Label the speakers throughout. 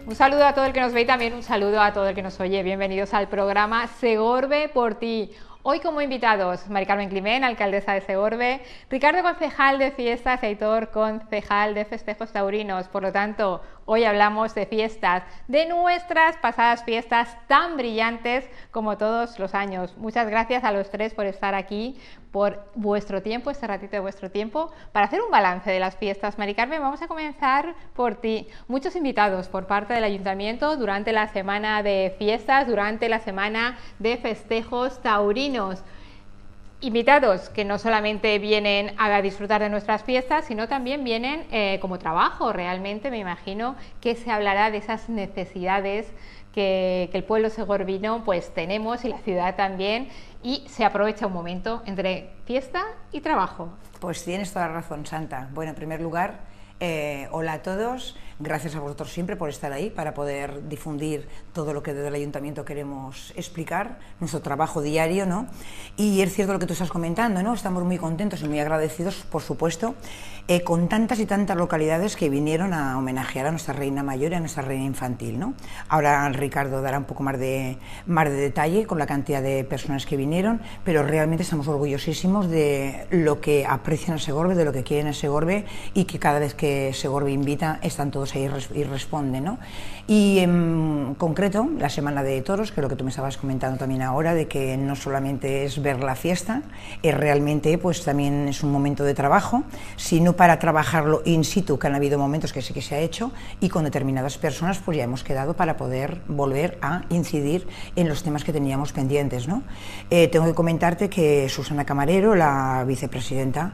Speaker 1: Un saludo a todo el que nos ve y también un saludo a todo el que nos oye. Bienvenidos al programa Segorbe por ti. Hoy como invitados, Mari Carmen Climent, alcaldesa de Segorbe, Ricardo, concejal de fiestas, y Aitor, concejal de festejos taurinos. Por lo tanto, hoy hablamos de fiestas, de nuestras pasadas fiestas tan brillantes como todos los años. Muchas gracias a los tres por estar aquí, por vuestro tiempo, este ratito de vuestro tiempo, para hacer un balance de las fiestas. Mari Carmen, vamos a comenzar por ti. Muchos invitados por parte del Ayuntamiento durante la semana de fiestas, durante la semana de festejos taurinos. Invitados que no solamente vienen a disfrutar de nuestras fiestas, sino también vienen como trabajo. Realmente me imagino que se hablará de esas necesidades que el pueblo segorbino pues tenemos, y la ciudad también, y se aprovecha un momento entre fiesta y trabajo.
Speaker 2: Pues tienes toda la razón, Santa. Bueno, en primer lugar, hola a todos. Gracias a vosotros siempre por estar ahí para poder difundir todo lo que desde el Ayuntamiento queremos explicar, nuestro trabajo diario, ¿no? Y es cierto lo que tú estás comentando, ¿no? Estamos muy contentos y muy agradecidos, por supuesto, con tantas y tantas localidades que vinieron a homenajear a nuestra reina mayor y a nuestra reina infantil, ¿no? Ahora Ricardo dará un poco más de detalle con la cantidad de personas que vinieron, pero realmente estamos orgullosísimos de lo que aprecian a Segorbe, de lo que quieren a Segorbe, y que cada vez que Segorbe invita están todos ahí y responden, ¿no? Y en concreto, la Semana de Toros, que es lo que tú me estabas comentando también ahora, de que no solamente es ver la fiesta, es realmente pues también es un momento de trabajo, sino para trabajarlo in situ, que han habido momentos que sí que se ha hecho, y con determinadas personas pues ya hemos quedado para poder volver a incidir en los temas que teníamos pendientes, ¿no? Tengo que comentarte que Susana Camarero, la vicepresidenta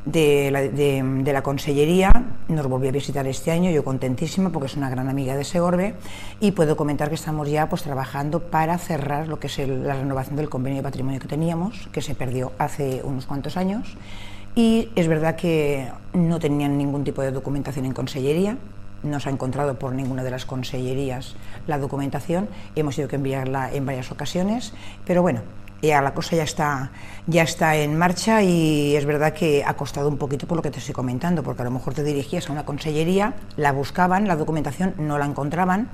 Speaker 2: de la Consellería, nos volvió a visitar este año, yo contentísima porque es una gran amiga de Segorbe, y puedo comentar que estamos ya pues trabajando para cerrar lo que es la renovación del convenio de patrimonio que teníamos, que se perdió hace unos cuantos años, y es verdad que no tenían ningún tipo de documentación en Consellería. No se ha encontrado por ninguna de las consellerías la documentación, hemos tenido que enviarla en varias ocasiones, pero bueno, ya la cosa ya está en marcha, y es verdad que ha costado un poquito por lo que te estoy comentando, porque a lo mejor te dirigías a una consellería, la buscaban, la documentación no la encontraban,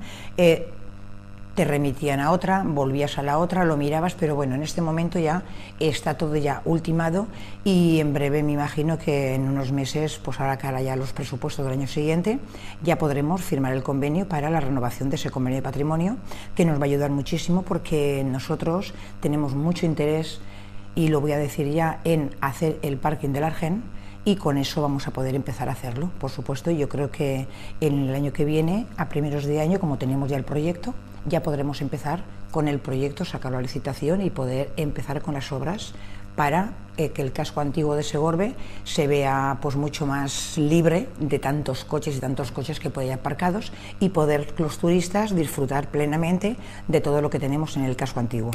Speaker 2: te remitían a otra, volvías a la otra, lo mirabas, pero bueno, en este momento ya está todo ya ultimado, y en breve me imagino que en unos meses, pues ahora que hará ya los presupuestos del año siguiente, ya podremos firmar el convenio para la renovación de ese convenio de patrimonio, que nos va a ayudar muchísimo porque nosotros tenemos mucho interés, y lo voy a decir ya, en hacer el parking del Argen, y con eso vamos a poder empezar a hacerlo, por supuesto. Yo creo que en el año que viene, a primeros de año, como tenemos ya el proyecto, ya podremos empezar con el proyecto, sacarlo a licitación y poder empezar con las obras para que el casco antiguo de Segorbe se vea pues mucho más libre de tantos coches y tantos coches que puede haber aparcados, y poder los turistas disfrutar plenamente de todo lo que tenemos en el casco antiguo.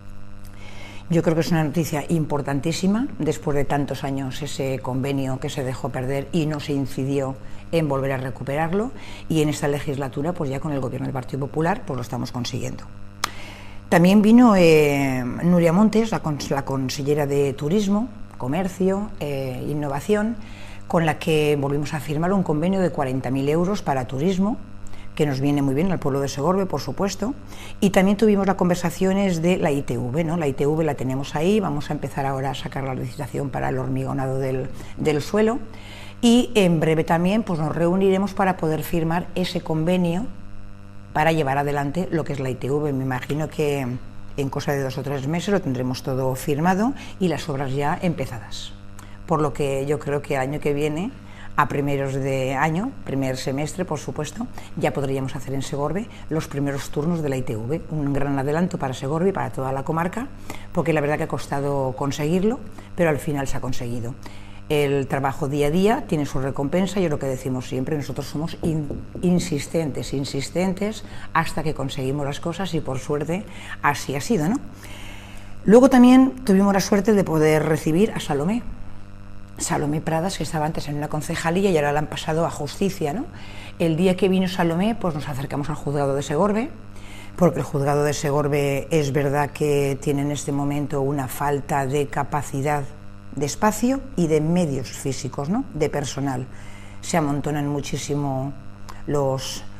Speaker 2: Yo creo que es una noticia importantísima, después de tantos años ese convenio que se dejó perder y no se incidió en volver a recuperarlo, y en esta legislatura pues ya con el gobierno del Partido Popular pues lo estamos consiguiendo. También vino Nuria Montes, la consellera de Turismo, Comercio e Innovación, con la que volvimos a firmar un convenio de 40.000 euros para turismo, que nos viene muy bien al pueblo de Segorbe, por supuesto, y también tuvimos las conversaciones de la ITV, ¿no? La ITV la tenemos ahí, vamos a empezar ahora a sacar la licitación para el hormigonado del suelo, y en breve también pues nos reuniremos para poder firmar ese convenio para llevar adelante lo que es la ITV. Me imagino que en cosa de 2 o 3 meses lo tendremos todo firmado y las obras ya empezadas, por lo que yo creo que el año que viene, a primeros de año, primer semestre, por supuesto, ya podríamos hacer en Segorbe los primeros turnos de la ITV, un gran adelanto para Segorbe y para toda la comarca, porque la verdad que ha costado conseguirlo, pero al final se ha conseguido. El trabajo día a día tiene su recompensa, y es lo que decimos siempre, nosotros somos insistentes hasta que conseguimos las cosas, y por suerte así ha sido, ¿no? Luego también tuvimos la suerte de poder recibir a Salomé Pradas, que estaba antes en una concejalía y ahora la han pasado a justicia, ¿no? El día que vino Salomé, pues nos acercamos al juzgado de Segorbe, porque el juzgado de Segorbe es verdad que tiene en este momento una falta de capacidad de espacio y de medios físicos, ¿no? De personal. Se amontonan muchísimo los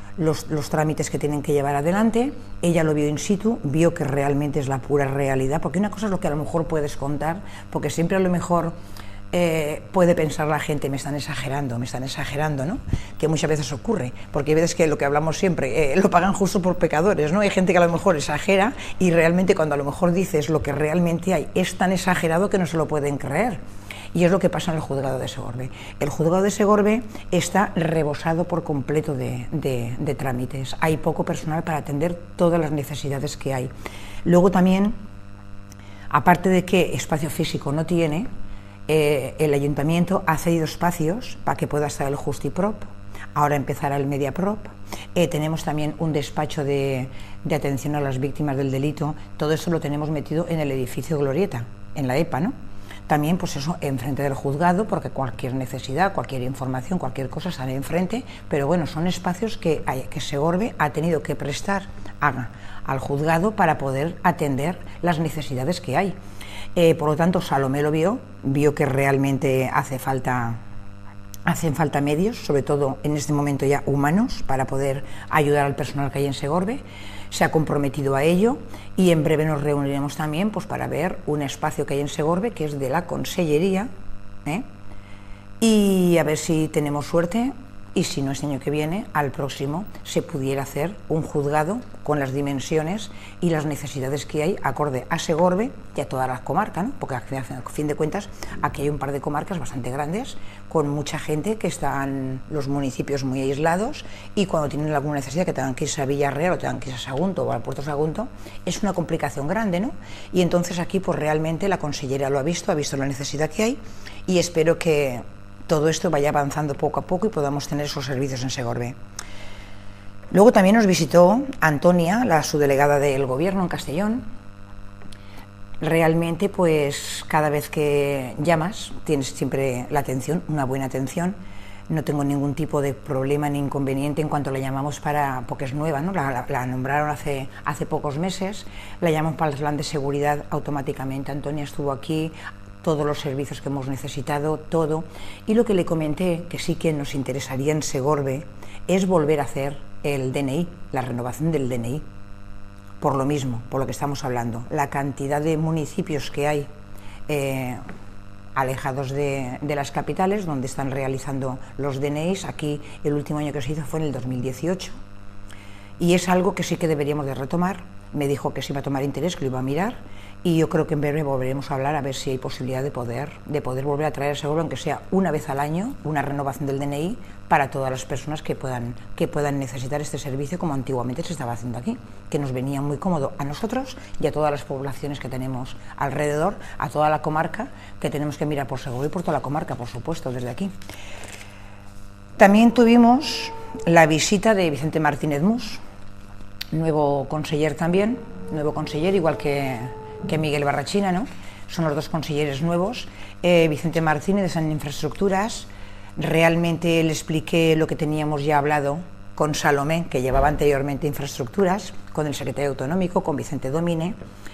Speaker 2: los trámites que tienen que llevar adelante. Ella lo vio in situ, vio que realmente es la pura realidad, porque una cosa es lo que a lo mejor puedes contar, porque siempre a lo mejor puede pensar la gente, me están exagerando, ¿no? Que muchas veces ocurre, porque hay veces que lo que hablamos siempre, lo pagan justo por pecadores, ¿no? Hay gente que a lo mejor exagera y realmente cuando a lo mejor dices lo que realmente hay es tan exagerado que no se lo pueden creer. Y es lo que pasa en el juzgado de Segorbe. El juzgado de Segorbe está rebosado por completo de trámites. Hay poco personal para atender todas las necesidades que hay. Luego también, aparte de que espacio físico no tiene, el ayuntamiento ha cedido espacios para que pueda estar el Justiprop. Ahora empezará el Mediaprop. Tenemos también un despacho de atención a las víctimas del delito. Todo eso lo tenemos metido en el edificio Glorieta, en la EPA, ¿no? También, pues eso, enfrente del juzgado, porque cualquier necesidad, cualquier información, cualquier cosa sale enfrente, pero bueno, son espacios que Segorbe ha tenido que prestar al juzgado para poder atender las necesidades que hay. Por lo tanto, Salomé lo vio que realmente hacen falta medios, sobre todo en este momento ya humanos, para poder ayudar al personal que hay en Segorbe. Se ha comprometido a ello y en breve nos reuniremos también pues, para ver un espacio que hay en Segorbe, que es de la Consellería, y a ver si tenemos suerte y si no este año que viene, al próximo, se pudiera hacer un juzgado con las dimensiones y las necesidades que hay acorde a Segorbe y a todas las comarcas, ¿no? Porque a fin de cuentas aquí hay un par de comarcas bastante grandes con mucha gente que están los municipios muy aislados y cuando tienen alguna necesidad que tengan que irse a Villarreal o tengan que irse a Sagunto o al Puerto Sagunto es una complicación grande, ¿no? Y entonces aquí pues realmente la consellera lo ha visto la necesidad que hay y espero que todo esto vaya avanzando poco a poco y podamos tener esos servicios en Segorbe. Luego también nos visitó Antonia, la subdelegada del Gobierno en Castellón. Realmente, pues cada vez que llamas tienes siempre la atención, una buena atención. No tengo ningún tipo de problema ni inconveniente en cuanto la llamamos porque es nueva, ¿no? La nombraron hace pocos meses, la llamamos para el plan de seguridad automáticamente. Antonia estuvo aquí, todos los servicios que hemos necesitado, todo. Y lo que le comenté, que sí que nos interesaría en Segorbe, es volver a hacer el DNI, la renovación del DNI. Por lo mismo, por lo que estamos hablando, la cantidad de municipios que hay alejados de las capitales, donde están realizando los DNIs. Aquí el último año que se hizo fue en el 2018. Y es algo que sí que deberíamos de retomar. Me dijo que se iba a tomar interés, que lo iba a mirar, y yo creo que en breve volveremos a hablar a ver si hay posibilidad de poder volver a traer Segorbe, aunque sea una vez al año, una renovación del DNI para todas las personas que puedan necesitar este servicio, como antiguamente se estaba haciendo aquí, que nos venía muy cómodo a nosotros y a todas las poblaciones que tenemos alrededor, a toda la comarca, que tenemos que mirar por Segorbe y por toda la comarca, por supuesto, desde aquí. También tuvimos la visita de Vicente Martínez Mus, nuevo conseller también, igual que Miguel Barrachina, ¿no? Son los dos conselleres nuevos. Vicente Martínez en Infraestructuras. Realmente le expliqué lo que teníamos ya hablado con Salomé, que llevaba anteriormente Infraestructuras, con el secretario autonómico, con Vicente Domine,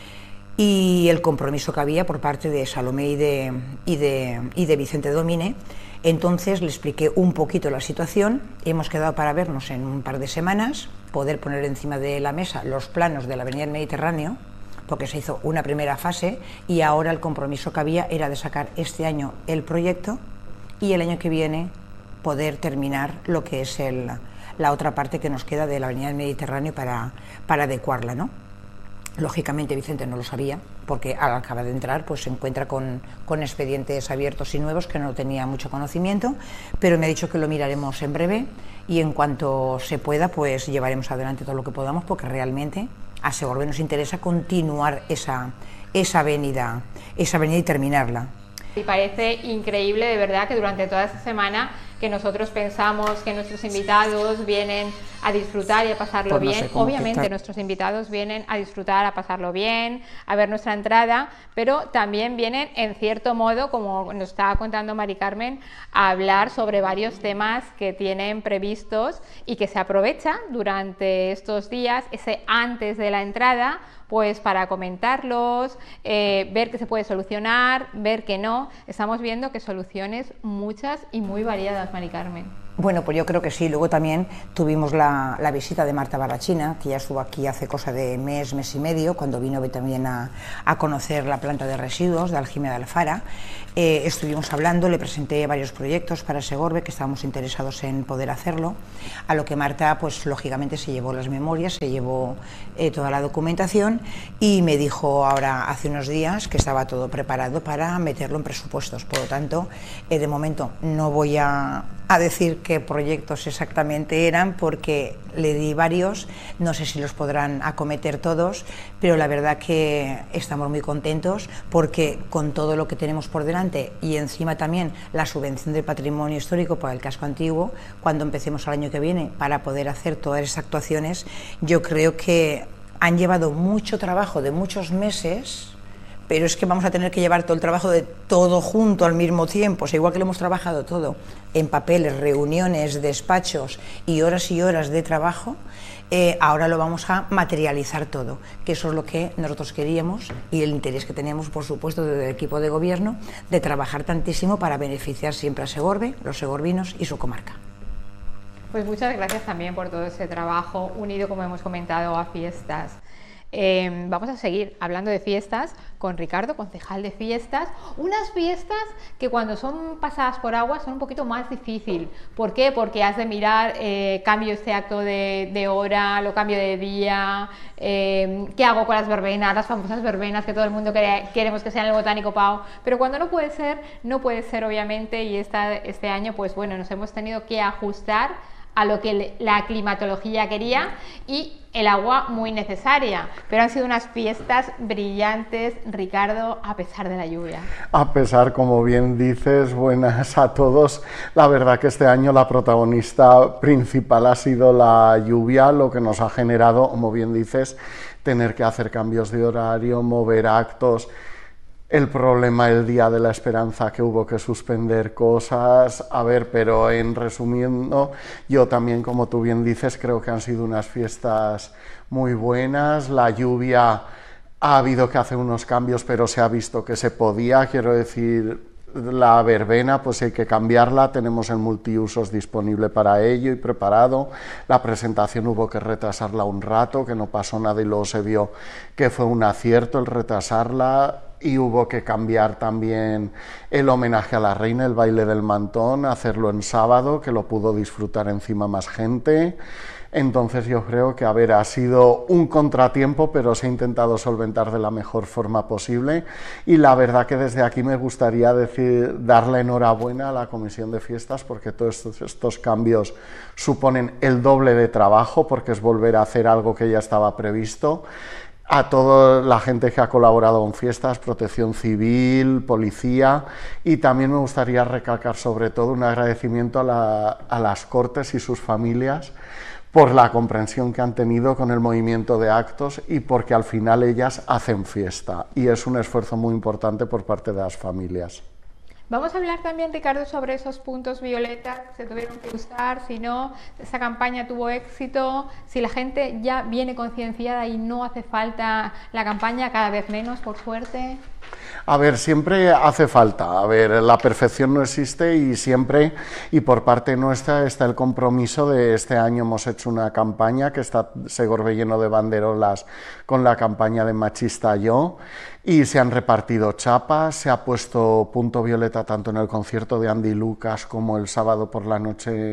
Speaker 2: y el compromiso que había por parte de Salomé y de Vicente Domine. Entonces le expliqué un poquito la situación. Hemos quedado para vernos en un par de semanas, poder poner encima de la mesa los planos de la Avenida del Mediterráneo, porque se hizo una primera fase y ahora el compromiso que había era de sacar este año el proyecto y el año que viene poder terminar lo que es la otra parte que nos queda de la Avenida del Mediterráneo para adecuarla, ¿no? Lógicamente Vicente no lo sabía, porque al acabar de entrar pues se encuentra con expedientes abiertos y nuevos que no tenía mucho conocimiento, pero me ha dicho que lo miraremos en breve y en cuanto se pueda pues llevaremos adelante todo lo que podamos, porque realmente a Segorbe nos interesa continuar esa avenida y terminarla.
Speaker 1: Y parece increíble, de verdad, que durante toda esta semana que nosotros pensamos que nuestros invitados vienen a disfrutar y a pasarlo bien. Obviamente nuestros invitados vienen a disfrutar, a pasarlo bien, a ver nuestra entrada, pero también vienen, en cierto modo, como nos estaba contando Mari Carmen, a hablar sobre varios temas que tienen previstos y que se aprovecha durante estos días, ese antes de la entrada, pues para comentarlos, ver qué se puede solucionar, ver que no. Estamos viendo que soluciones muchas y muy variadas, Mari Carmen.
Speaker 2: Bueno, pues yo creo que sí. Luego también tuvimos la visita de Marta Barrachina, que ya estuvo aquí hace cosa de mes y medio, cuando vino también a conocer la planta de residuos de Algímia de Alfara. Estuvimos hablando, le presenté varios proyectos para Segorbe, que estábamos interesados en poder hacerlo, a lo que Marta, pues lógicamente se llevó las memorias, se llevó toda la documentación y me dijo ahora, hace unos días, que estaba todo preparado para meterlo en presupuestos. Por lo tanto, de momento no voy a decir qué proyectos exactamente eran, porque le di varios, no sé si los podrán acometer todos, pero la verdad que estamos muy contentos, porque con todo lo que tenemos por delante y encima también la subvención del patrimonio histórico para el casco antiguo, cuando empecemos el año que viene para poder hacer todas esas actuaciones, yo creo que han llevado mucho trabajo de muchos meses, pero es que vamos a tener que llevar todo el trabajo de todo junto al mismo tiempo. O sea, igual que lo hemos trabajado todo en papeles, reuniones, despachos y horas de trabajo, ahora lo vamos a materializar todo, que eso es lo que nosotros queríamos y el interés que teníamos, por supuesto, desde el equipo de gobierno, de trabajar tantísimo para beneficiar siempre a Segorbe, los segorbinos y su comarca.
Speaker 1: Pues muchas gracias también por todo ese trabajo unido, como hemos comentado, a fiestas. Vamos a seguir hablando de fiestas con Ricardo, concejal de fiestas. Unas fiestas que cuando son pasadas por agua son un poquito más difícil. ¿Por qué? Porque has de mirar, cambio este acto de hora, lo cambio de día, qué hago con las verbenas, las famosas verbenas que todo el mundo queremos que sean el Botánico Pau. Pero cuando no puede ser obviamente, y este año pues bueno, nos hemos tenido que ajustar a lo que la climatología quería y el agua muy necesaria, pero han sido unas fiestas brillantes, Ricardo, a pesar de la lluvia.
Speaker 3: A pesar, como bien dices, buenas a todos. La verdad que este año la protagonista principal ha sido la lluvia, lo que nos ha generado, como bien dices, tener que hacer cambios de horario, mover actos. El problema el Día de la Esperanza, que hubo que suspender cosas. A ver, pero en resumiendo, yo también, como tú bien dices, creo que han sido unas fiestas muy buenas. La lluvia ha habido que hacer unos cambios, pero se ha visto que se podía. Quiero decir, la verbena, pues hay que cambiarla, tenemos el multiusos disponible para ello y preparado. La presentación hubo que retrasarla un rato, que no pasó nada y luego se vio que fue un acierto el retrasarla. Y hubo que cambiar también el homenaje a la reina, el baile del mantón, hacerlo en sábado, que lo pudo disfrutar encima más gente. Entonces yo creo que, a ver, ha sido un contratiempo, pero se ha intentado solventar de la mejor forma posible. Y la verdad que desde aquí me gustaría darle enhorabuena a la Comisión de Fiestas, porque todos estos cambios suponen el doble de trabajo, porque es volver a hacer algo que ya estaba previsto. A toda la gente que ha colaborado con fiestas, Protección Civil, Policía, y también me gustaría recalcar sobre todo un agradecimiento a las Cortes y sus familias por la comprensión que han tenido con el movimiento de actos y porque al final ellas hacen fiesta y es un esfuerzo muy importante por parte de las familias.
Speaker 1: Vamos a hablar también, Ricardo, sobre esos puntos violetas que se tuvieron que usar, si no, esa campaña tuvo éxito, si la gente ya viene concienciada y no hace falta la campaña, cada vez menos, por suerte.
Speaker 3: A ver, siempre hace falta. A ver, la perfección no existe y siempre, y por parte nuestra, está el compromiso de este año hemos hecho una campaña que está Segorbe lleno de banderolas con la campaña de Machista Yo, y se han repartido chapas, se ha puesto punto violeta tanto en el concierto de Andy Lucas como el sábado por la noche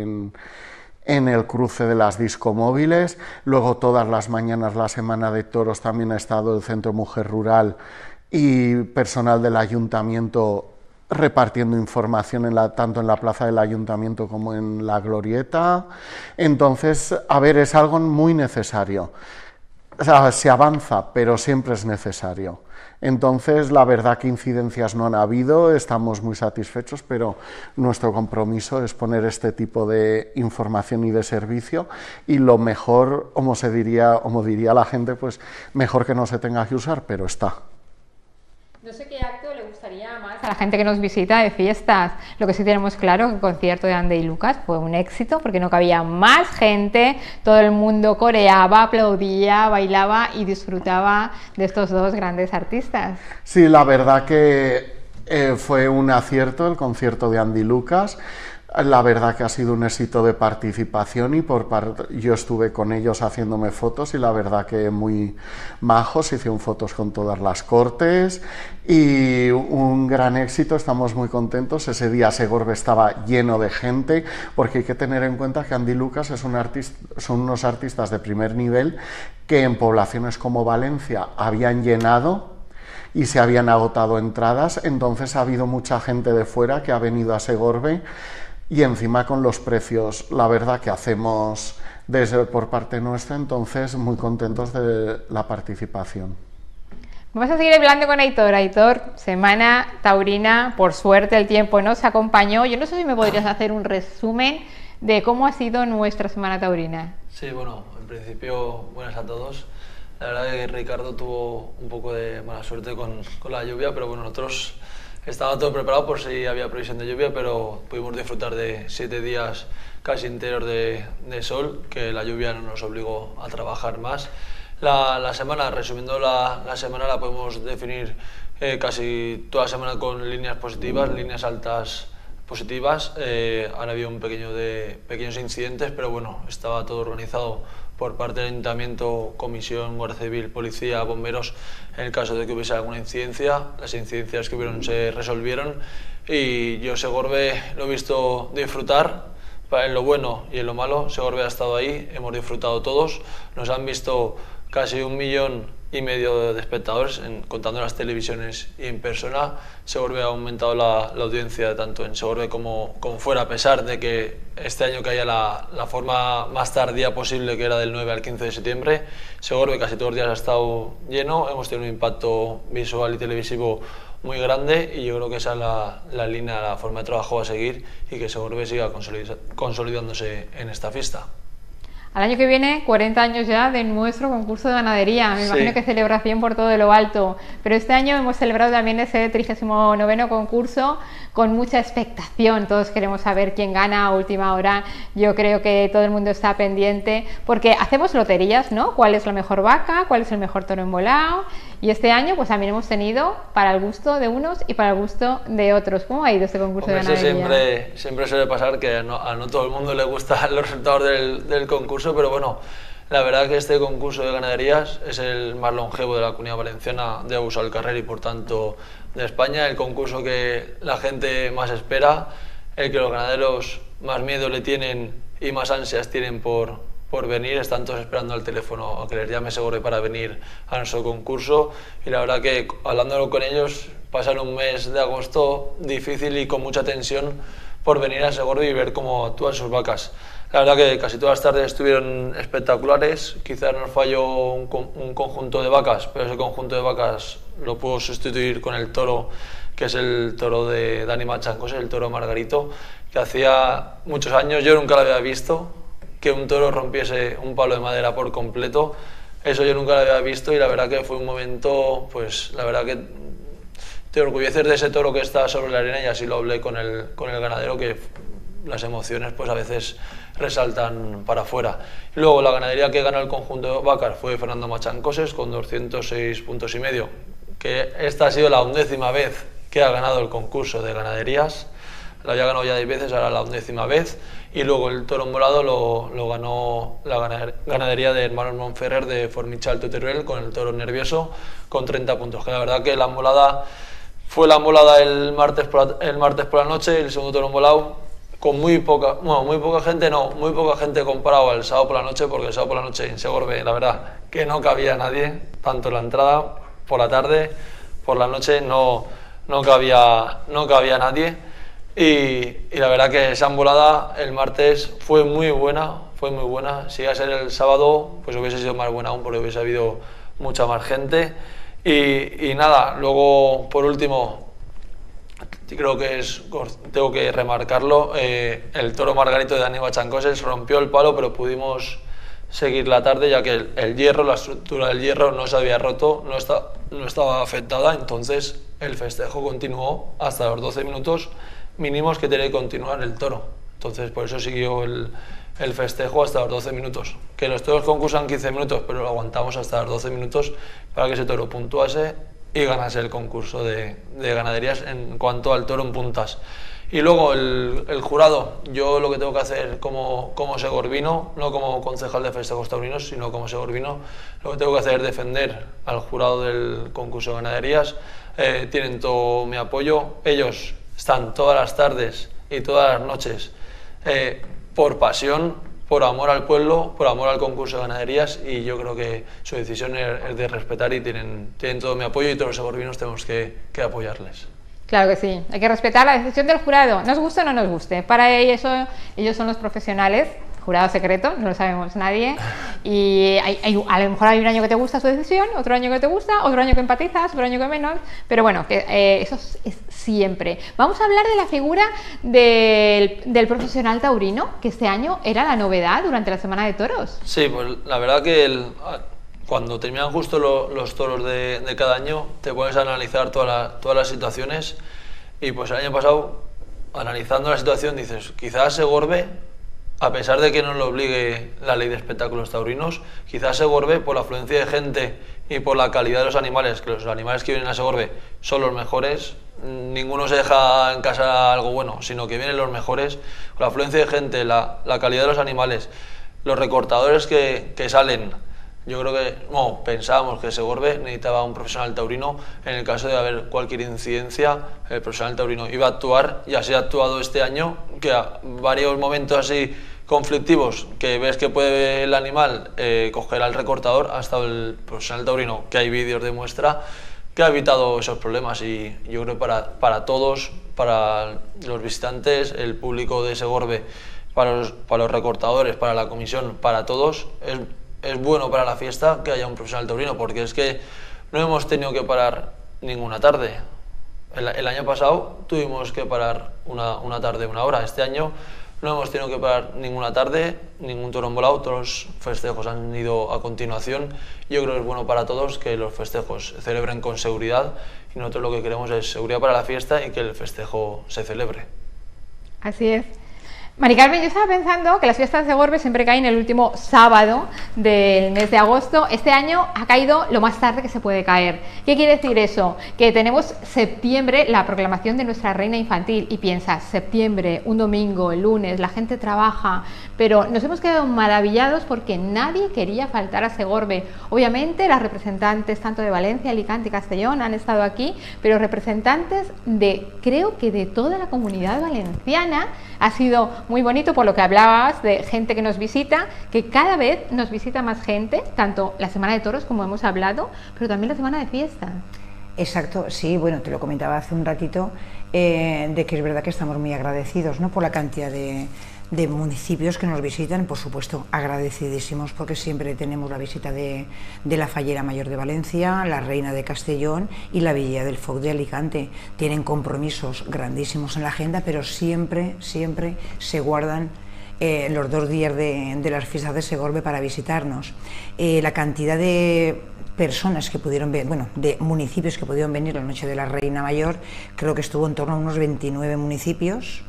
Speaker 3: en el cruce de las discomóviles. Luego todas las mañanas la Semana de Toros también ha estado el Centro Mujer Rural y personal del Ayuntamiento repartiendo información tanto en la plaza del Ayuntamiento como en la glorieta. Entonces, a ver, es algo muy necesario. O sea, se avanza, pero siempre es necesario. Entonces, la verdad que incidencias no han habido, estamos muy satisfechos, pero nuestro compromiso es poner este tipo de información y de servicio y lo mejor, como diría la gente, pues mejor que no se tenga que usar, pero está.
Speaker 1: No sé qué acto le gustaría más a la gente que nos visita de fiestas. Lo que sí tenemos claro que el concierto de Andy Lucas fue un éxito porque no cabía más gente, todo el mundo coreaba, aplaudía, bailaba y disfrutaba de estos dos grandes artistas.
Speaker 3: Sí, la verdad que fue un acierto el concierto de Andy Lucas. La verdad que ha sido un éxito de participación y yo estuve con ellos haciéndome fotos y la verdad que muy majos, hicieron fotos con todas las cortes y un gran éxito, estamos muy contentos. Ese día Segorbe estaba lleno de gente porque hay que tener en cuenta que Andy Lucas son unos artistas de primer nivel que en poblaciones como Valencia habían llenado y se habían agotado entradas, entonces ha habido mucha gente de fuera que ha venido a Segorbe. Y encima con los precios, la verdad que hacemos por parte nuestra, entonces muy contentos de la participación.
Speaker 1: Vamos a seguir hablando con Aitor. Aitor, semana taurina, por suerte el tiempo nos acompañó. Yo no sé si me podrías hacer un resumen de cómo ha sido nuestra semana taurina.
Speaker 4: Sí, bueno, en principio buenas a todos. La verdad que Ricardo tuvo un poco de mala suerte con la lluvia, pero bueno, nosotros estaba todo preparado por si había previsión de lluvia, pero pudimos disfrutar de 7 días casi enteros de sol, que la lluvia no nos obligó a trabajar más. La semana, resumiendo la semana, la podemos definir casi toda la semana con líneas positivas, líneas altas positivas. Han habido pequeños incidentes, pero bueno, estaba todo organizado por parte del Ayuntamiento, Comisión, Guardia Civil, Policía, Bomberos, en el caso de que hubiese alguna incidencia. Las incidencias que hubieron se resolvieron y yo Segorbe lo he visto disfrutar, en lo bueno y en lo malo. Segorbe ha estado ahí, hemos disfrutado todos, nos han visto casi 1,5 millones de espectadores, contando las televisiones y en persona. Segorbe ha aumentado la audiencia tanto en Segorbe como fuera, a pesar de que este año caía la forma más tardía posible, que era del 9 al 15 de septiembre. Segorbe casi todos los días ha estado lleno, hemos tenido un impacto visual y televisivo muy grande y yo creo que esa es la línea, la forma de trabajo a seguir y que Segorbe siga consolidándose en esta fiesta.
Speaker 1: Al año que viene, 40 años ya de nuestro concurso de ganadería. Me imagino que celebración por todo lo alto. Pero este año hemos celebrado también ese 39º concurso con mucha expectación. Todos queremos saber quién gana a última hora. Yo creo que todo el mundo está pendiente porque hacemos loterías, ¿no? ¿Cuál es la mejor vaca? ¿Cuál es el mejor toro embolado? Y este año pues también hemos tenido para el gusto de unos y para el gusto de otros. ¿Cómo ha ido este concurso de ganadería?
Speaker 4: Siempre suele pasar que a no todo el mundo le gustan los resultados del concurso, pero bueno, la verdad que este concurso de ganaderías es el más longevo de la Comunidad Valenciana, de Auso al Carrer y por tanto de España, el concurso que la gente más espera, el que los ganaderos más miedo le tienen y más ansias tienen por venir. Están todos esperando al teléfono a que les llame Segorbe para venir a nuestro concurso y la verdad que hablándolo con ellos pasan un mes de agosto difícil y con mucha tensión por venir a Segorbe y ver cómo actúan sus vacas. La verdad que casi todas las tardes estuvieron espectaculares, quizás nos falló un conjunto de vacas, pero ese conjunto de vacas lo puedo sustituir con el toro, que es el toro de Dani Machancos, el toro Margarito, que hacía muchos años yo nunca lo había visto, que un toro rompiese un palo de madera por completo. Eso yo nunca lo había visto y la verdad que fue un momento, pues la verdad que te orgulleces de ese toro que está sobre la arena y así lo hablé con el ganadero, que las emociones pues a veces resaltan para afuera. Y luego la ganadería que gana el conjunto de vacas fue Fernando Machancoses con 206,5 puntos, que esta ha sido la 11ª vez que ha ganado el concurso de ganaderías. Lo había ganado ya 10 veces, ahora la 11ª vez. Y luego el toro embolado lo ganó la ganadería de Hermanos Monferrer de Formichal Teruel con el toro Nervioso con 30 puntos. Que la verdad que la embolada fue la embolada el martes por la noche, el segundo toro embolado con muy poca gente comparado al sábado por la noche, porque el sábado por la noche en Segorbe la verdad que no cabía nadie, tanto en la entrada, por la tarde, por la noche no cabía nadie. Y la verdad que esa embolada el martes fue muy buena. Si iba a ser el sábado, pues hubiese sido más buena aún porque hubiese habido mucha más gente. Y nada, luego por último, creo que tengo que remarcarlo, el toro Margarito de Dani Machancoses rompió el palo, pero pudimos seguir la tarde ya que el hierro, la estructura del hierro no se había roto, no estaba afectada, entonces el festejo continuó hasta los 12 minutos mínimos que tenía que continuar el toro. Entonces por eso siguió el festejo hasta los 12 minutos. Que los toros concursan 15 minutos, pero lo aguantamos hasta los 12 minutos para que ese toro puntuase y ganase el concurso de ganaderías en cuanto al toro en puntas. Y luego el jurado, yo lo que tengo que hacer como segorbino, no como concejal de festejos taurinos, sino como segorbino, lo que tengo que hacer es defender al jurado del concurso de ganaderías. Tienen todo mi apoyo, ellos están todas las tardes y todas las noches por pasión, por amor al pueblo, por amor al concurso de ganaderías, y yo creo que su decisión es de respetar y tienen todo mi apoyo, y todos los segorbinos tenemos que apoyarles.
Speaker 1: Claro que sí, hay que respetar la decisión del jurado, nos guste o no nos guste. Para eso, ellos son los profesionales, jurado secreto, no lo sabemos nadie, y a lo mejor hay un año que te gusta su decisión, otro año que te gusta, otro año que empatizas, otro año que menos, pero bueno, que eso es siempre. Vamos a hablar de la figura del profesional taurino, que este año era la novedad durante la Semana de Toros.
Speaker 4: Sí, pues la verdad que cuando terminan justo los toros de cada año, te pones a analizar todas las situaciones, y pues el año pasado, analizando la situación, dices, quizás Segorbe, a pesar de que no lo obligue la ley de espectáculos taurinos, quizás Segorbe, por la afluencia de gente y por la calidad de los animales, que los animales que vienen a Segorbe son los mejores, ninguno se deja en casa algo bueno, sino que vienen los mejores, con la afluencia de gente, la calidad de los animales, los recortadores que salen. Yo creo que, pensábamos que Segorbe necesitaba un profesional taurino. En el caso de haber cualquier incidencia, el profesional taurino iba a actuar, y así ha actuado este año, que a varios momentos así conflictivos, que ves que puede el animal coger al recortador, ha estado el profesional taurino, que hay vídeos de muestra, que ha evitado esos problemas. Y yo creo que para todos, para los visitantes, el público de Segorbe, para los recortadores, para la comisión, para todos, es bueno para la fiesta que haya un profesional taurino, porque es que no hemos tenido que parar ninguna tarde. El año pasado tuvimos que parar una tarde, una hora. Este año no hemos tenido que parar ninguna tarde, ningún toro embolado, todos los festejos han ido a continuación. Yo creo que es bueno para todos que los festejos se celebren con seguridad, y nosotros lo que queremos es seguridad para la fiesta y que el festejo se celebre.
Speaker 1: Así es. Mari Carmen, yo estaba pensando que las fiestas de Segorbe siempre caen el último sábado del mes de agosto. Este año ha caído lo más tarde que se puede caer. ¿Qué quiere decir eso? Que tenemos septiembre, la proclamación de nuestra reina infantil, y piensas, septiembre, un domingo, el lunes, la gente trabaja, pero nos hemos quedado maravillados porque nadie quería faltar a Segorbe. Obviamente las representantes tanto de Valencia, Alicante y Castellón han estado aquí, pero representantes creo que de toda la comunidad valenciana. Ha sido muy bonito, por lo que hablabas de gente que nos visita, que cada vez nos visita más gente, tanto la Semana de Toros como hemos hablado, pero también la Semana de Fiesta.
Speaker 2: Exacto, sí, bueno, te lo comentaba hace un ratito, de que es verdad que estamos muy agradecidos, ¿no?, por la cantidad de municipios que nos visitan, por supuesto agradecidísimos, porque siempre tenemos la visita de la Fallera Mayor de Valencia, la Reina de Castellón y la Villa del Foc de Alicante. Tienen compromisos grandísimos en la agenda, pero siempre se guardan los 2 días de las fiestas de Segorbe para visitarnos. La cantidad de personas que pudieron ver, de municipios que pudieron venir la noche de la Reina Mayor, creo que estuvo en torno a unos 29 municipios,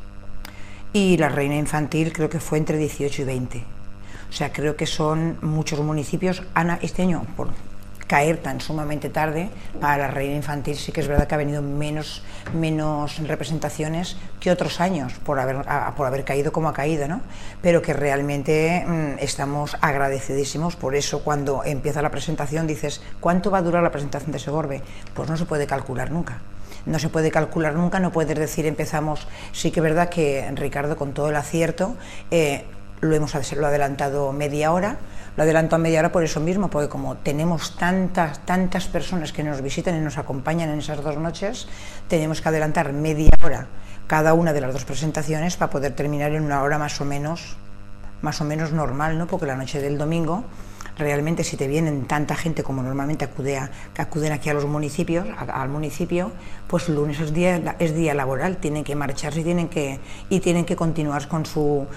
Speaker 2: y la Reina Infantil creo que fue entre 18 y 20. O sea, creo que son muchos municipios. Ana, este año, por caer tan sumamente tarde, para la Reina Infantil sí que es verdad que ha venido menos representaciones que otros años, por haber caído como ha caído, ¿no? Pero que realmente estamos agradecidísimos. Por eso cuando empieza la presentación dices, ¿cuánto va a durar la presentación de Segorbe? Pues no se puede calcular nunca. No se puede calcular nunca, no puedes decir empezamos. Sí que es verdad que Ricardo, con todo el acierto, lo ha adelantado media hora. Lo adelanto a media hora por eso mismo, porque como tenemos tantas personas que nos visitan y nos acompañan en esas 2 noches, tenemos que adelantar media hora cada una de las 2 presentaciones para poder terminar en una hora más o menos normal, ¿no? Porque la noche del domingo, realmente, si te vienen tanta gente como normalmente acuden aquí a los municipios, al municipio, pues el lunes es día laboral, tienen que marcharse y tienen que continuar con su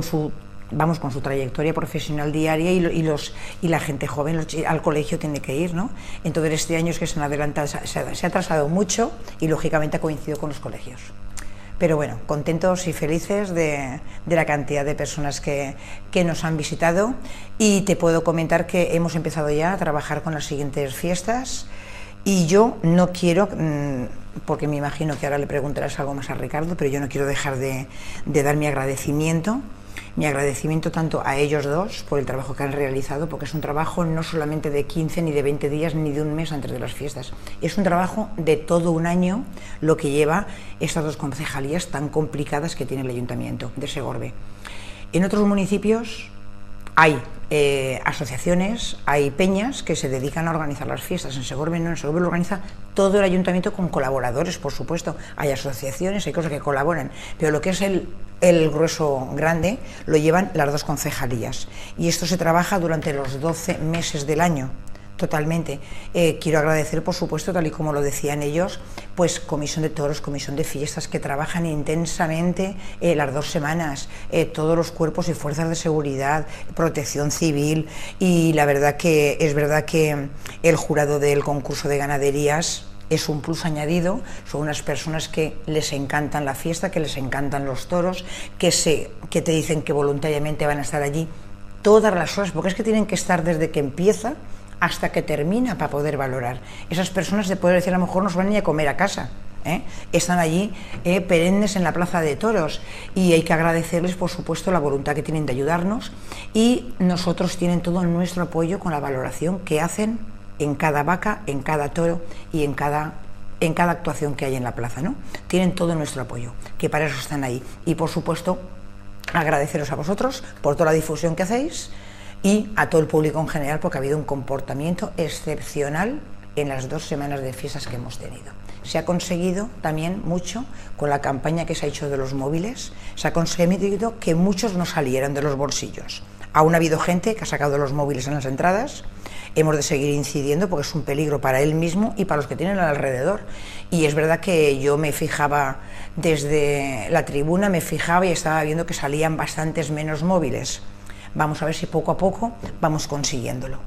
Speaker 2: trayectoria profesional diaria, y la gente joven al colegio tiene que ir, ¿no? Entonces este año es que se ha atrasado mucho, y lógicamente ha coincidido con los colegios. Pero bueno, contentos y felices de la cantidad de personas que nos han visitado, y te puedo comentar que hemos empezado ya a trabajar con las siguientes fiestas, y yo no quiero porque me imagino que ahora le preguntarás algo más a Ricardo, pero yo no quiero dejar de dar mi agradecimiento tanto a ellos dos por el trabajo que han realizado, porque es un trabajo no solamente de 15 ni de 20 días ni de un mes antes de las fiestas, es un trabajo de todo un año lo que lleva estas dos concejalías tan complicadas que tiene el Ayuntamiento de Segorbe. En otros municipios hay asociaciones, hay peñas que se dedican a organizar las fiestas. En Segorbe no, en Segorbe lo organiza todo el ayuntamiento con colaboradores, por supuesto. Hay asociaciones, hay cosas que colaboran, pero lo que es el grueso grande lo llevan las dos concejalías. Y esto se trabaja durante los 12 meses del año. Totalmente. Quiero agradecer, por supuesto, tal y como lo decían ellos, pues Comisión de Toros, Comisión de Fiestas, que trabajan intensamente las 2 semanas, todos los cuerpos y fuerzas de seguridad, Protección Civil, y la verdad que es verdad que el jurado del concurso de ganaderías es un plus añadido. Son unas personas que les encantan la fiesta, que les encantan los toros, que te dicen que voluntariamente van a estar allí todas las horas, porque es que tienen que estar desde que empieza hasta que termina para poder valorar. Esas personas, se puede decir, a lo mejor no se van ni a comer a casa, están allí perennes en la plaza de toros, y hay que agradecerles, por supuesto, la voluntad que tienen de ayudarnos, y nosotros tienen todo nuestro apoyo con la valoración que hacen en cada vaca, en cada toro y en cada actuación que hay en la plaza, ¿no? Tienen todo nuestro apoyo, que para eso están ahí. Y por supuesto, agradeceros a vosotros por toda la difusión que hacéis, y a todo el público en general, porque ha habido un comportamiento excepcional en las 2 semanas de fiestas que hemos tenido. Se ha conseguido también mucho con la campaña que se ha hecho de los móviles, se ha conseguido que muchos no salieran de los bolsillos. Aún ha habido gente que ha sacado los móviles en las entradas. Hemos de seguir incidiendo porque es un peligro para él mismo y para los que tienen alrededor. Y es verdad que yo me fijaba desde la tribuna, me fijaba y estaba viendo que salían bastantes menos móviles. Vamos a ver si poco a poco vamos consiguiéndolo.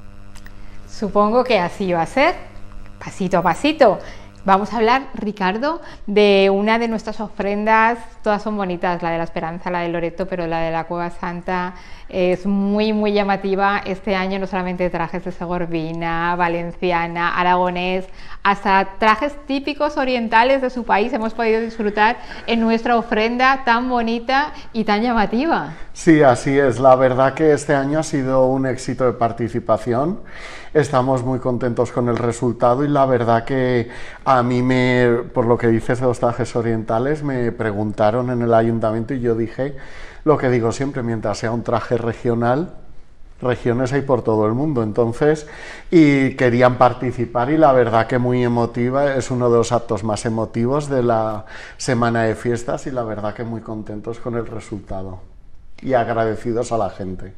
Speaker 1: Supongo que así va a ser, pasito a pasito. Vamos a hablar, Ricardo, de una de nuestras ofrendas. Todas son bonitas, la de la Esperanza, la de Loreto, pero la de la Cueva Santa es muy, muy llamativa. Este año no solamente trajes de segorbina, valenciana, aragonés, hasta trajes típicos orientales de su país hemos podido disfrutar en nuestra ofrenda tan bonita y tan llamativa.
Speaker 3: Sí, así es. La verdad que este año ha sido un éxito de participación. Estamos muy contentos con el resultado, y la verdad que a mí, por lo que dices de los trajes orientales, me preguntaron en el ayuntamiento y yo dije lo que digo siempre: mientras sea un traje regional, regiones hay por todo el mundo. Entonces, y querían participar, y la verdad que muy emotiva, es uno de los actos más emotivos de la semana de fiestas, y la verdad que muy contentos con el resultado y agradecidos a la gente.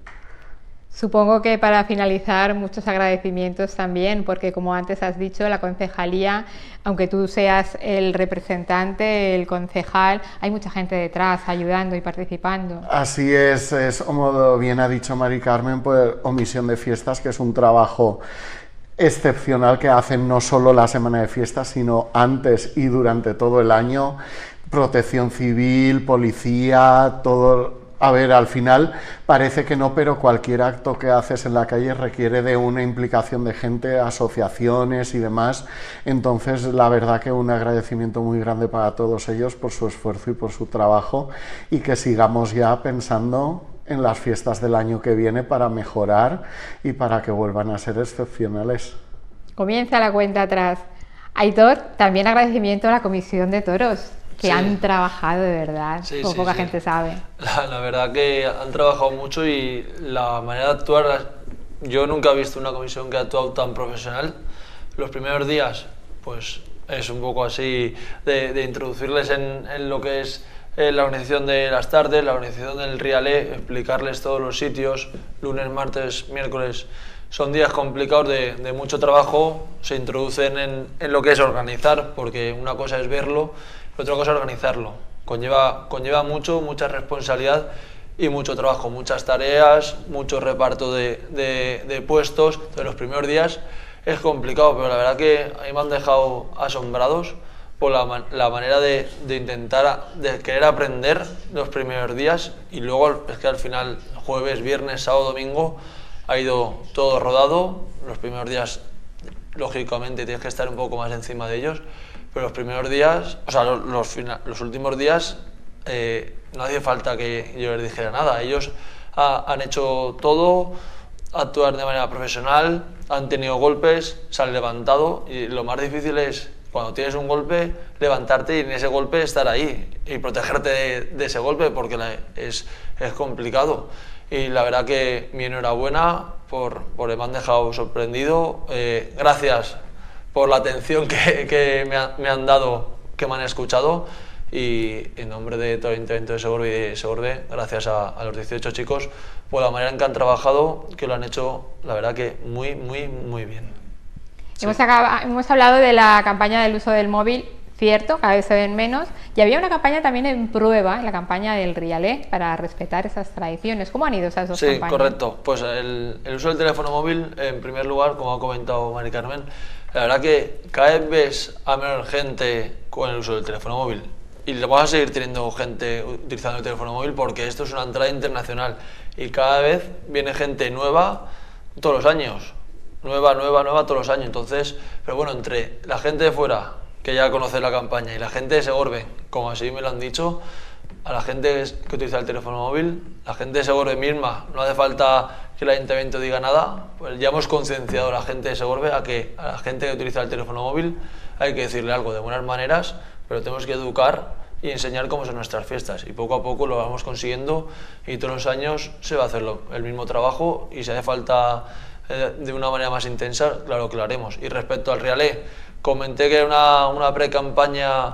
Speaker 1: Supongo que para finalizar, muchos agradecimientos también, porque como antes has dicho, la concejalía, aunque tú seas el representante, el concejal, hay mucha gente detrás ayudando y participando.
Speaker 3: Así es, como bien ha dicho Mari Carmen, pues Omisión de Fiestas, que es un trabajo excepcional que hacen no solo la semana de fiestas, sino antes y durante todo el año. Protección Civil, policía, todo. A ver, al final parece que no, pero cualquier acto que haces en la calle requiere de una implicación de gente, asociaciones y demás. Entonces, la verdad que un agradecimiento muy grande para todos ellos por su esfuerzo y por su trabajo, y que sigamos ya pensando en las fiestas del año que viene para mejorar y para que vuelvan a ser excepcionales.
Speaker 1: Comienza la cuenta atrás. Aitor, también agradecimiento a la Comisión de Toros, que han trabajado de verdad, como poca gente sabe.
Speaker 4: La verdad que han trabajado mucho, y la manera de actuar, yo nunca he visto una comisión que ha actuado tan profesional. Los primeros días, pues es un poco así de introducirles en lo que es la organización de las tardes, la organización del Rialé, explicarles todos los sitios, lunes, martes, miércoles. Son días complicados de mucho trabajo, se introducen en lo que es organizar, porque una cosa es verlo, otra cosa es organizarlo. Conlleva mucha responsabilidad y mucho trabajo, muchas tareas, mucho reparto de puestos. Entonces, los primeros días es complicado, pero la verdad que a mí me han dejado asombrados por la manera de intentar, de querer aprender los primeros días, y luego es que al final, jueves, viernes, sábado, domingo, ha ido todo rodado. Los primeros días, lógicamente, tienes que estar un poco más encima de ellos, pero los primeros días, o sea, los últimos días, no hacía falta que yo les dijera nada. Ellos han hecho todo, actuar de manera profesional, han tenido golpes, se han levantado, y lo más difícil es, cuando tienes un golpe, levantarte y en ese golpe estar ahí y protegerte de ese golpe, porque es complicado. Y la verdad que mi enhorabuena por me han dejado sorprendido. Gracias por la atención que me han dado, que me han escuchado, y en nombre de todo el Ayuntamiento de Segorbe y de Segorbe, gracias a los 18 chicos por la manera en que han trabajado, que lo han hecho, la verdad que muy, muy, muy bien. Sí.
Speaker 1: Hemos hablado de la campaña del uso del móvil, cierto, cada vez se ven menos, y había una campaña también en prueba, la campaña del Rialé, para respetar esas tradiciones. ¿Cómo han ido esas dos campañas? Sí,
Speaker 4: correcto. Pues el uso del teléfono móvil, en primer lugar, como ha comentado Mari Carmen, la verdad que cada vez ves a menos gente con el uso del teléfono móvil. Y lo vas a seguir teniendo gente utilizando el teléfono móvil porque esto es una entrada internacional y cada vez viene gente nueva todos los años. Nueva todos los años. Entonces, pero bueno, entre la gente de fuera, que ya conoce la campaña, y la gente de Segorbe, como así me lo han dicho, a la gente que utiliza el teléfono móvil, la gente de Segorbe misma, no hace falta que el Ayuntamiento diga nada, pues ya hemos concienciado a la gente de Segorbe a que a la gente que utiliza el teléfono móvil hay que decirle algo de buenas maneras, pero tenemos que educar y enseñar cómo son nuestras fiestas, y poco a poco lo vamos consiguiendo, y todos los años se va a hacer el mismo trabajo, y si hace falta de una manera más intensa, claro que lo haremos. Y respecto al Rialé, comenté que era una pre-campaña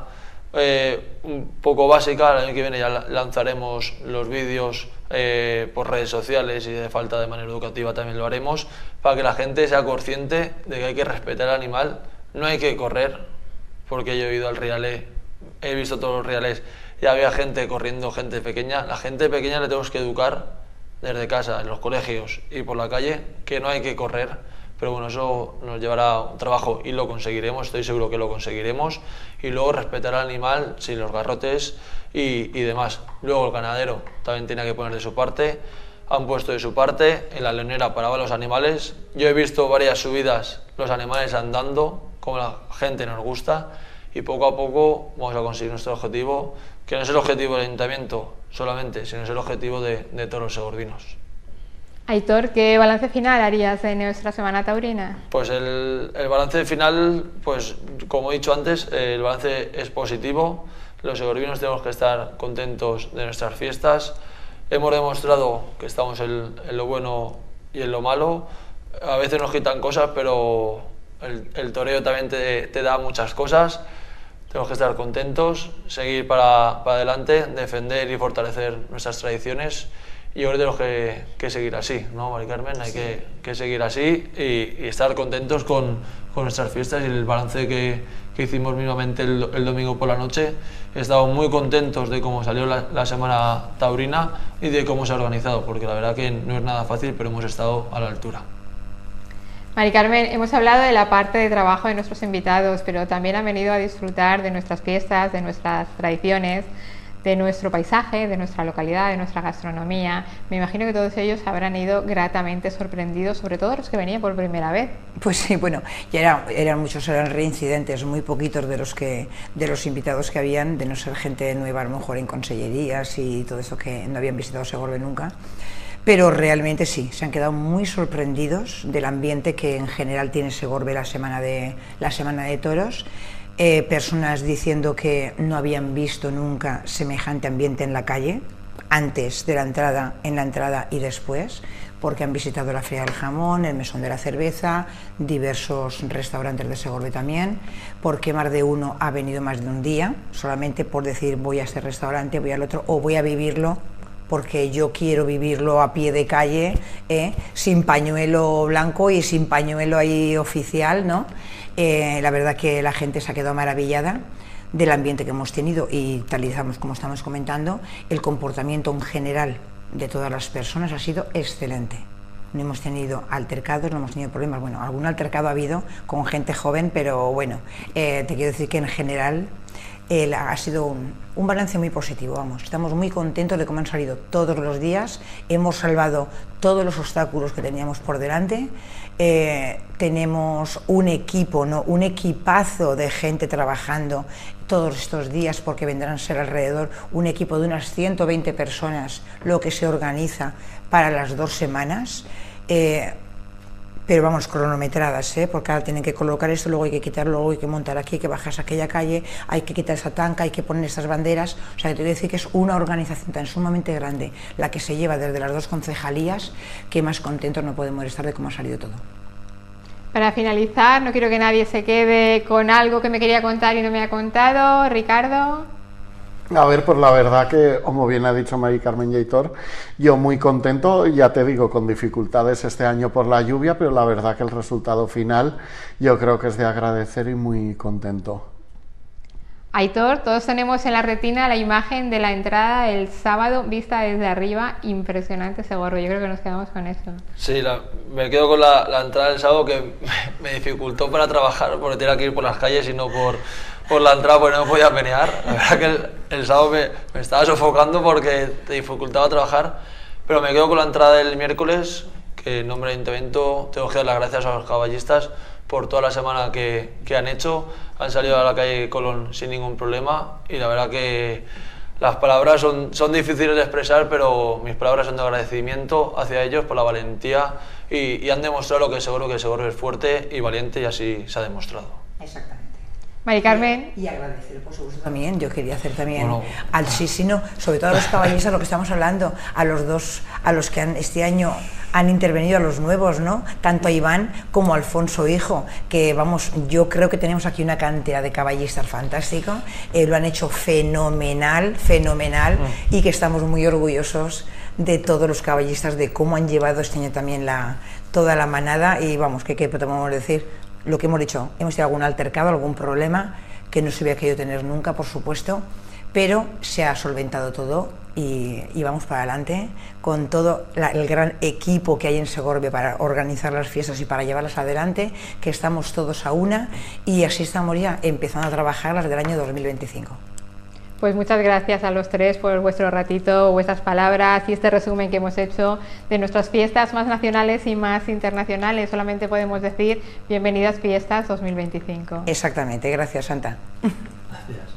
Speaker 4: un poco básica. El año que viene ya lanzaremos los vídeos por redes sociales, y de falta de manera educativa también lo haremos, para que la gente sea consciente de que hay que respetar al animal, no hay que correr, porque yo he ido al Rialé, he visto todos los Rialés y había gente corriendo, gente pequeña. La gente pequeña le tenemos que educar desde casa, en los colegios y por la calle, que no hay que correr, pero bueno, eso nos llevará un trabajo y lo conseguiremos, estoy seguro que lo conseguiremos, y luego respetar al animal sin los garrotes y demás. Luego el ganadero también tiene que poner de su parte, han puesto de su parte, en la leonera paraban los animales, yo he visto varias subidas, los animales andando, como la gente nos gusta, y poco a poco vamos a conseguir nuestro objetivo, que no es el objetivo del Ayuntamiento solamente, sino es el objetivo de todos los segorbinos.
Speaker 1: Aitor, ¿qué balance final harías de nuestra Semana Taurina?
Speaker 4: Pues el balance final, pues como he dicho antes, el balance es positivo. Los segorbinos tenemos que estar contentos de nuestras fiestas. Hemos demostrado que estamos en lo bueno y en lo malo. A veces nos quitan cosas, pero el toreo también te da muchas cosas. Tenemos que estar contentos, seguir para adelante, defender y fortalecer nuestras tradiciones, y ahora tenemos que seguir así, ¿no, Mari Carmen? Hay que seguir así y estar contentos con nuestras fiestas, y el balance que hicimos mismamente el domingo por la noche. Estamos muy contentos de cómo salió la Semana Taurina y de cómo se ha organizado, porque la verdad que no es nada fácil, pero hemos estado a la altura.
Speaker 1: Mari Carmen, hemos hablado de la parte de trabajo de nuestros invitados, pero también han venido a disfrutar de nuestras fiestas, de nuestras tradiciones, de nuestro paisaje, de nuestra localidad, de nuestra gastronomía. Me imagino que todos ellos habrán ido gratamente sorprendidos, sobre todo los que venían por primera vez.
Speaker 2: Pues sí, bueno, ya eran muchos, eran reincidentes, muy poquitos de los invitados que habían, de no ser gente nueva, a lo mejor en consellerías y todo eso, que no habían visitado Segorbe nunca. Pero realmente sí, se han quedado muy sorprendidos del ambiente que en general tiene Segorbe la semana de toros. Personas diciendo que no habían visto nunca semejante ambiente en la calle, antes de la entrada, en la entrada y después, porque han visitado la Feria del Jamón, el Mesón de la Cerveza, diversos restaurantes de Segorbe también, porque más de uno ha venido más de un día, solamente por decir voy a este restaurante, voy al otro, o voy a vivirlo porque yo quiero vivirlo a pie de calle, sin pañuelo blanco y sin pañuelo ahí oficial, ¿no? La verdad que la gente se ha quedado maravillada del ambiente que hemos tenido, y tal y como estamos comentando, el comportamiento en general de todas las personas ha sido excelente. No hemos tenido altercados, no hemos tenido problemas. Bueno, algún altercado ha habido con gente joven, pero bueno, te quiero decir que en general ha sido un balance muy positivo, vamos. Estamos muy contentos de cómo han salido todos los días, hemos salvado todos los obstáculos que teníamos por delante, tenemos un equipo, ¿no? Un equipazo de gente trabajando todos estos días, porque vendrán a ser alrededor un equipo de unas 120 personas lo que se organiza para las 2 semanas. Pero vamos, cronometradas, porque ahora tienen que colocar esto, luego hay que quitarlo, luego hay que montar aquí, hay que bajarse a aquella calle, hay que quitar esa tanca, hay que poner estas banderas. O sea, que te voy a decir que es una organización tan sumamente grande la que se lleva desde las 2 concejalías, que más contentos no podemos estar de cómo ha salido todo.
Speaker 1: Para finalizar, no quiero que nadie se quede con algo que me quería contar y no me ha contado. Ricardo.
Speaker 3: A ver, pues la verdad que, como bien ha dicho Mari Carmen y Aitor, yo muy contento, ya te digo, con dificultades este año por la lluvia, pero la verdad que el resultado final yo creo que es de agradecer y muy contento.
Speaker 1: Aitor, todos tenemos en la retina la imagen de la entrada el sábado, vista desde arriba, impresionante Segorbe, yo creo que nos quedamos con eso. Sí,
Speaker 4: me quedo con la entrada del sábado, que me dificultó para trabajar, porque tenía que ir por las calles y no por la entrada, porque no me podía menear. La verdad que el sábado me estaba sofocando porque te dificultaba trabajar, pero me quedo con la entrada del miércoles, que en nombre del Ayuntamiento tengo que dar las gracias a los caballistas por toda la semana que han hecho. Han salido a la calle Colón sin ningún problema, y la verdad que las palabras son difíciles de expresar, pero mis palabras son de agradecimiento hacia ellos por la valentía, y han demostrado lo que seguro que Segorbe es fuerte y valiente, y así se ha demostrado.
Speaker 2: Exactamente.
Speaker 1: Mari Carmen.
Speaker 2: Y agradecer por supuesto también, yo quería hacer también al Sisino, sobre todo a los caballistas, lo que estamos hablando, a los que este año han intervenido, a los nuevos, ¿no? Tanto a Iván como a Alfonso hijo, que vamos, yo creo que tenemos aquí una cantidad de caballistas fantástico, lo han hecho fenomenal, y que estamos muy orgullosos de todos los caballistas, de cómo han llevado este año también toda la manada, y vamos, ¿qué podemos decir? Lo que hemos dicho, hemos tenido algún altercado, algún problema que no se hubiera querido tener nunca, por supuesto, pero se ha solventado todo y vamos para adelante con todo el gran equipo que hay en Segorbe para organizar las fiestas y para llevarlas adelante, que estamos todos a una, y así estamos ya empezando a trabajar las del año 2025.
Speaker 1: Pues muchas gracias a los tres por vuestro ratito, vuestras palabras y este resumen que hemos hecho de nuestras fiestas más nacionales y más internacionales. Solamente podemos decir bienvenidas fiestas 2025.
Speaker 2: Exactamente, gracias Santa.
Speaker 4: Gracias.